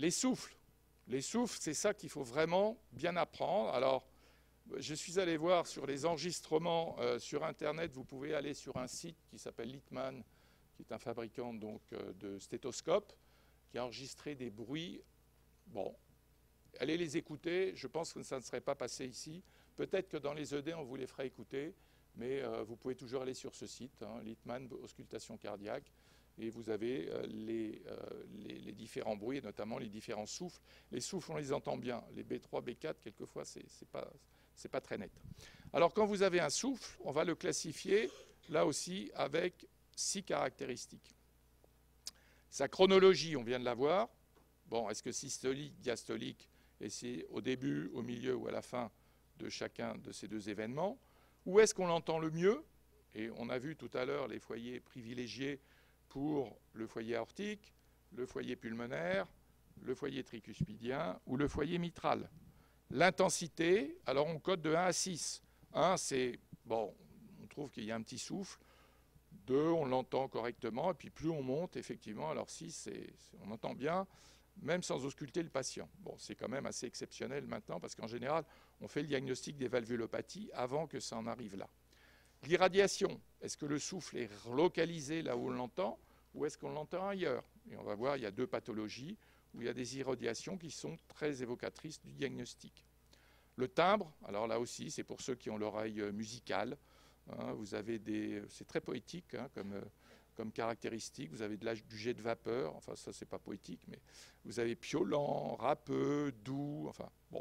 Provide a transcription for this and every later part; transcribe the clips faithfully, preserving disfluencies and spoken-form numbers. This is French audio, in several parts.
les souffles. Les souffles, c'est ça qu'il faut vraiment bien apprendre. Alors, je suis allé voir sur les enregistrements euh, sur Internet. Vous pouvez aller sur un site qui s'appelle Littmann, qui est un fabricant donc, euh, de stéthoscopes, qui a enregistré des bruits. Bon, allez les écouter. Je pense que ça ne serait pas passé ici. Peut-être que dans les E D, on vous les fera écouter, mais euh, vous pouvez toujours aller sur ce site, hein, Littmann, auscultation cardiaque, et vous avez euh, les, euh, les, les différents bruits, et notamment les différents souffles. Les souffles, on les entend bien. Les B trois, B quatre, quelquefois, c'est c'est pas, c'est pas très net. Alors, quand vous avez un souffle, on va le classifier, là aussi, avec six caractéristiques. Sa chronologie, on vient de la voir. Bon, est-ce que systolique, diastolique, et c'est au début, au milieu ou à la fin de chacun de ces deux événements? Où est-ce qu'on l'entend le mieux? Et on a vu tout à l'heure les foyers privilégiés pour le foyer aortique, le foyer pulmonaire, le foyer tricuspidien ou le foyer mitral. L'intensité, alors on code de un à six. un, c'est, bon, on trouve qu'il y a un petit souffle. deux, on l'entend correctement. Et puis plus on monte, effectivement, alors six, c'est, on entend bien, même sans ausculter le patient. Bon, c'est quand même assez exceptionnel maintenant, parce qu'en général, on fait le diagnostic des valvulopathies avant que ça en arrive là. L'irradiation, est-ce que le souffle est localisé là où on l'entend, ou est-ce qu'on l'entend ailleurs? Et on va voir, il y a deux pathologies où il y a des irradiations qui sont très évocatrices du diagnostic. Le timbre, alors là aussi, c'est pour ceux qui ont l'oreille musicale. Hein, vous avez des, c'est très poétique hein, comme, comme caractéristique. Vous avez de la, du jet de vapeur, enfin ça c'est pas poétique, mais vous avez piaulant, râpeux, doux, enfin bon.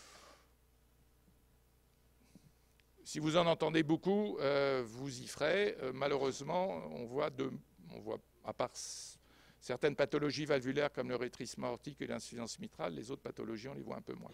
Si vous en entendez beaucoup, euh, vous y ferez. Euh, malheureusement, on voit, de, on voit, à part certaines pathologies valvulaires comme le rétrécissement aortique et l'insuffisance mitrale, les autres pathologies, on les voit un peu moins.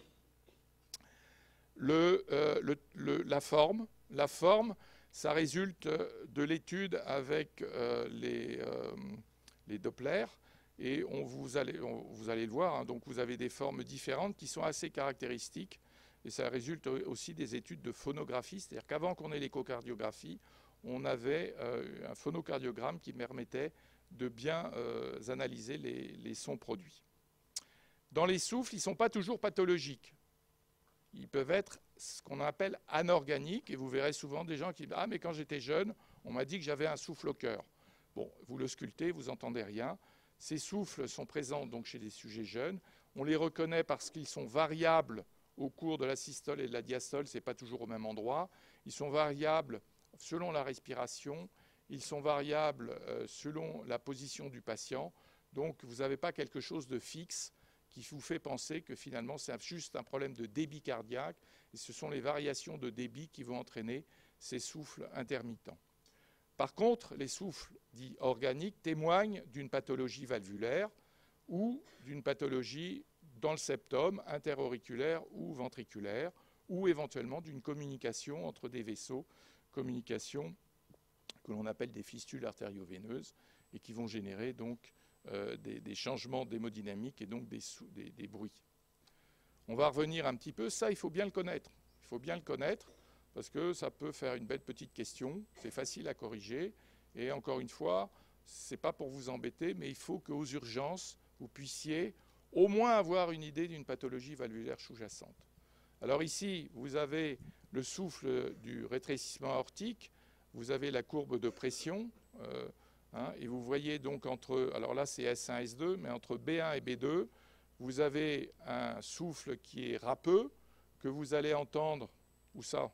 Le, euh, le, le, la forme, la forme, ça résulte de l'étude avec euh, les, euh, les Doppler, et on, vous, allez, on, vous allez le voir, hein, donc vous avez des formes différentes qui sont assez caractéristiques. Et ça résulte aussi des études de phonographie, c'est-à-dire qu'avant qu'on ait l'échocardiographie, on avait euh, un phonocardiogramme qui permettait de bien euh, analyser les, les sons produits. Dans les souffles, ils ne sont pas toujours pathologiques. Ils peuvent être ce qu'on appelle anorganiques, et vous verrez souvent des gens qui disent « Ah, mais quand j'étais jeune, on m'a dit que j'avais un souffle au cœur. » Bon, vous le sculptez, vous n'entendez rien. Ces souffles sont présents donc chez des sujets jeunes. On les reconnaît parce qu'ils sont variables au cours de la systole et de la diastole, ce n'est pas toujours au même endroit. Ils sont variables selon la respiration, ils sont variables euh, selon la position du patient. Donc, vous n'avez pas quelque chose de fixe qui vous fait penser que finalement, c'est juste un problème de débit cardiaque. Et ce sont les variations de débit qui vont entraîner ces souffles intermittents. Par contre, les souffles dits organiques témoignent d'une pathologie valvulaire ou d'une pathologie dans le septum, interauriculaire ou ventriculaire, ou éventuellement d'une communication entre des vaisseaux, communication que l'on appelle des fistules artério-veineuses, et qui vont générer donc euh, des, des changements d'hémodynamique et donc des, des, des bruits. On va revenir un petit peu, ça il faut bien le connaître. Il faut bien le connaître, parce que ça peut faire une belle petite question, c'est facile à corriger, et encore une fois, ce n'est pas pour vous embêter, mais il faut qu'aux urgences, vous puissiez au moins avoir une idée d'une pathologie valvulaire sous-jacente. Alors ici, vous avez le souffle du rétrécissement aortique, vous avez la courbe de pression, euh, hein, et vous voyez donc entre, alors là c'est S un, S deux, mais entre B un et B deux, vous avez un souffle qui est râpeux, que vous allez entendre, où ça?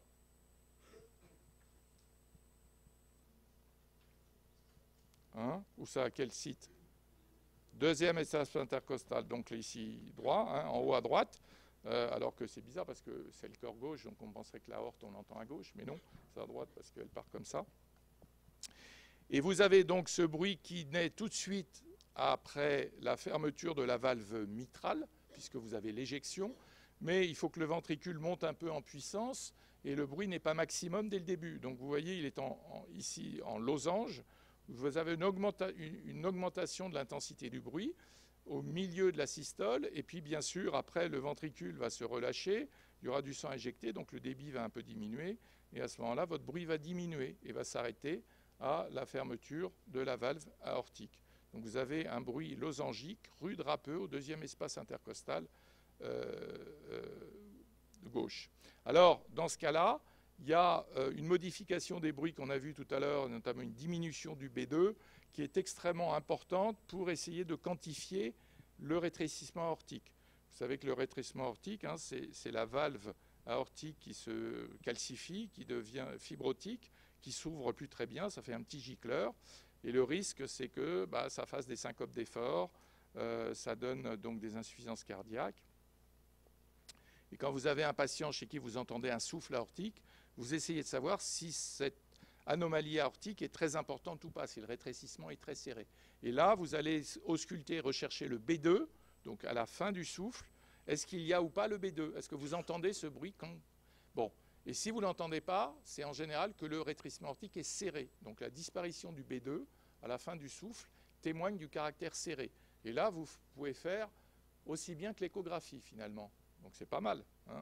Hein, où ça, à quel site? Deuxième espace intercostal, donc ici droit, hein, en haut à droite, euh, alors que c'est bizarre parce que c'est le cœur gauche, donc on penserait que l'aorte on l'entend à gauche, mais non, c'est à droite parce qu'elle part comme ça. Et vous avez donc ce bruit qui naît tout de suite après la fermeture de la valve mitrale, puisque vous avez l'éjection, mais il faut que le ventricule monte un peu en puissance, et le bruit n'est pas maximum dès le début. Donc vous voyez, il est en, en, ici en losange. Vous avez une, augmenta une augmentation de l'intensité du bruit au milieu de la systole, et puis bien sûr, après, le ventricule va se relâcher, il y aura du sang injecté, donc le débit va un peu diminuer, et à ce moment-là, votre bruit va diminuer et va s'arrêter à la fermeture de la valve aortique. Donc vous avez un bruit losangique, rude, râpeux, au deuxième espace intercostal euh, euh, gauche. Alors, dans ce cas-là, il y a euh, une modification des bruits qu'on a vu tout à l'heure, notamment une diminution du B deux, qui est extrêmement importante pour essayer de quantifier le rétrécissement aortique. Vous savez que le rétrécissement aortique, hein, c'est la valve aortique qui se calcifie, qui devient fibrotique, qui s'ouvre plus très bien, ça fait un petit gicleur. Et le risque, c'est que bah, ça fasse des syncopes d'effort, euh, ça donne donc des insuffisances cardiaques. Et quand vous avez un patient chez qui vous entendez un souffle aortique, vous essayez de savoir si cette anomalie aortique est très importante ou pas, si le rétrécissement est très serré. Et là, vous allez ausculter, rechercher le B deux, donc à la fin du souffle. Est-ce qu'il y a ou pas le B deux? Est-ce que vous entendez ce bruit quand... Bon. Et si vous ne l'entendez pas, c'est en général que le rétrécissement aortique est serré. Donc la disparition du B deux à la fin du souffle témoigne du caractère serré. Et là, vous pouvez faire aussi bien que l'échographie finalement. Donc c'est pas mal. Hein.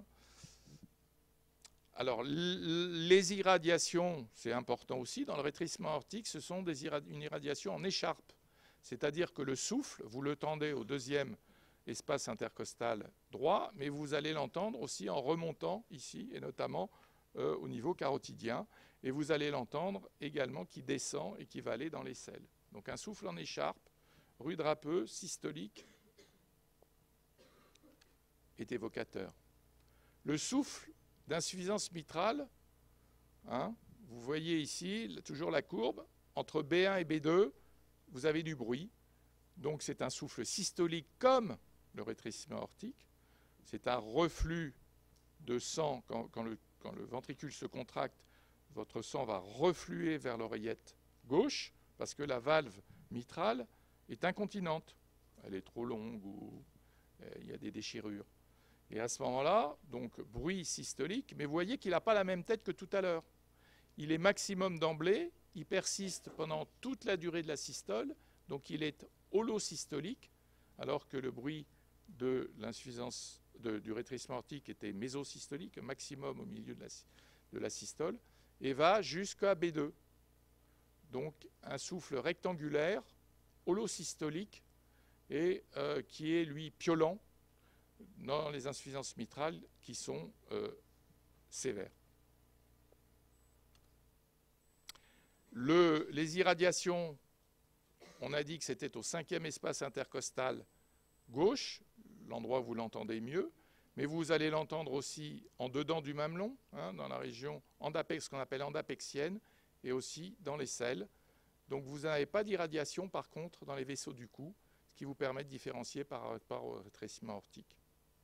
Alors les irradiations, c'est important aussi. Dans le rétrécissement aortique, ce sont des irradi- une irradiation en écharpe. C'est-à-dire que le souffle, vous le tendez au deuxième espace intercostal droit, mais vous allez l'entendre aussi en remontant ici, et notamment euh, au niveau carotidien. Et vous allez l'entendre également qui descend et qui va aller dans les selles. Donc un souffle en écharpe, rude râpeux, systolique, est évocateur. Le souffle d'insuffisance mitrale, hein, vous voyez ici toujours la courbe, entre B un et B deux, vous avez du bruit. Donc c'est un souffle systolique comme le rétrécissement aortique. C'est un reflux de sang. Quand, quand, le, quand le ventricule se contracte, votre sang va refluer vers l'oreillette gauche parce que la valve mitrale est incontinente. Elle est trop longue ou euh, il y a des déchirures. Et à ce moment-là, donc bruit systolique, mais vous voyez qu'il n'a pas la même tête que tout à l'heure. Il est maximum d'emblée, il persiste pendant toute la durée de la systole, donc il est holosystolique, alors que le bruit de l'insuffisance du rétrécissement aortique était mésosystolique, maximum au milieu de la, de la systole, et va jusqu'à B deux. Donc un souffle rectangulaire, holosystolique, et euh, qui est lui piolant dans les insuffisances mitrales qui sont euh, sévères. Le, les irradiations, on a dit que c'était au cinquième espace intercostal gauche, l'endroit où vous l'entendez mieux, mais vous allez l'entendre aussi en dedans du mamelon, hein, dans la région endapex, ce qu'on appelle endapexienne, et aussi dans les selles. Donc vous n'avez pas d'irradiation par contre dans les vaisseaux du cou, ce qui vous permet de différencier par rapport au rétrécissement aortique.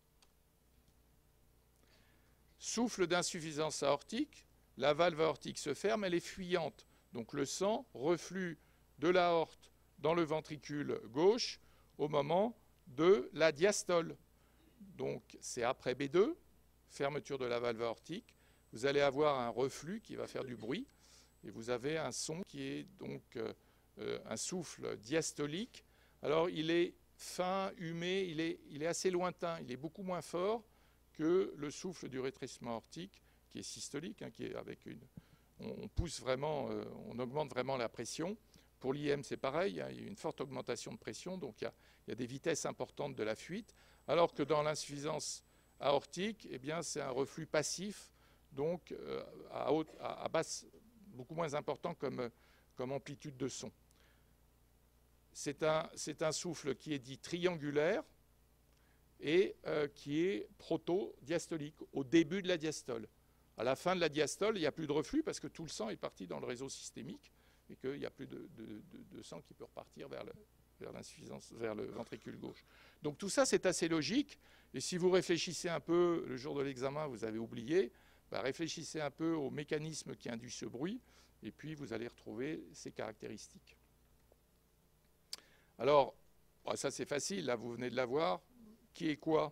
Souffle d'insuffisance aortique, la valve aortique se ferme, elle est fuyante. Donc le sang reflue de l'aorte dans le ventricule gauche au moment de la diastole. Donc c'est après B deux, fermeture de la valve aortique. Vous allez avoir un reflux qui va faire du bruit et vous avez un son qui est donc euh, un souffle diastolique. Alors il est fin, humé, il est, il est assez lointain, il est beaucoup moins fort que le souffle du rétrécissement aortique qui est systolique, hein, qui est avec une... On pousse vraiment, euh, on augmente vraiment la pression. Pour l'I M, c'est pareil, hein, il y a une forte augmentation de pression, donc il y a, il y a des vitesses importantes de la fuite, alors que dans l'insuffisance aortique, eh bien, c'est un reflux passif, donc euh, à, haute, à, à basse, beaucoup moins important comme, comme amplitude de son. C'est un, c'est un souffle qui est dit triangulaire et euh, qui est proto-diastolique, au début de la diastole. À la fin de la diastole, il n'y a plus de reflux parce que tout le sang est parti dans le réseau systémique et qu'il n'y a plus de, de, de, de sang qui peut repartir vers, le, vers l'insuffisance, vers le ventricule gauche. Donc tout ça, c'est assez logique. Et si vous réfléchissez un peu, le jour de l'examen, vous avez oublié, bah réfléchissez un peu au mécanisme qui induit ce bruit et puis vous allez retrouver ces caractéristiques. Alors, bah ça c'est facile, là vous venez de la voir. Qui est quoi?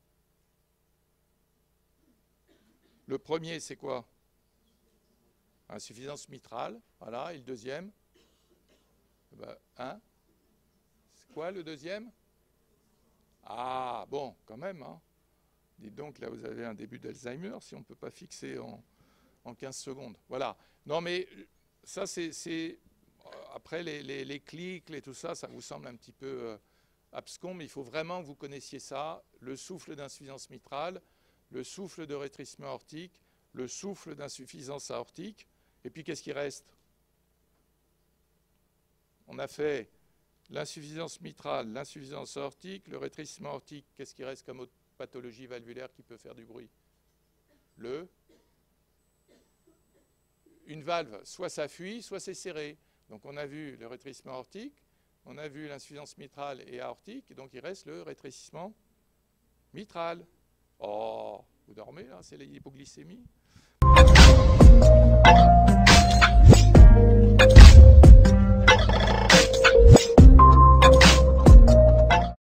Le premier, c'est quoi? Insuffisance mitrale, voilà. Et le deuxième? Ben, hein? C'est quoi le deuxième? Ah, bon, quand même, hein. Dites donc, là, vous avez un début d'Alzheimer, si on ne peut pas fixer en, en quinze secondes. Voilà. Non, mais ça, c'est après, les, les, les clics, et tout ça, ça vous semble un petit peu euh, abscon, mais il faut vraiment que vous connaissiez ça. Le souffle d'insuffisance mitrale, le souffle de rétrécissement aortique, le souffle d'insuffisance aortique. Et puis, qu'est-ce qui reste? On a fait l'insuffisance mitrale, l'insuffisance aortique, le rétrécissement aortique. Qu'est-ce qui reste comme autre pathologie valvulaire qui peut faire du bruit? Le Une valve, soit ça fuit, soit c'est serré. Donc on a vu le rétrécissement aortique, on a vu l'insuffisance mitrale et aortique, et donc il reste le rétrécissement mitral. Oh, vous dormez là, c'est l'hypoglycémie.